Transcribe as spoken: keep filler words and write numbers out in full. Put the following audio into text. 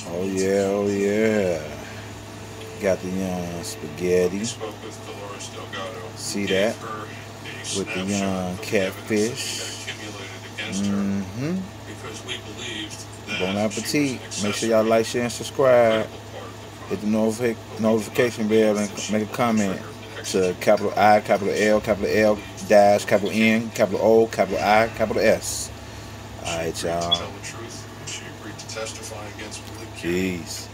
Oh yeah, oh yeah. Got the young spaghetti. See that? With the young catfish. Mm-hmm. Bon appetit. Make sure y'all like, share, and subscribe. Hit the notifi- notification bell and make a comment to capital I, capital L, capital L, dash, capital N, capital O, capital I, capital S. Alright, y'all. Peace.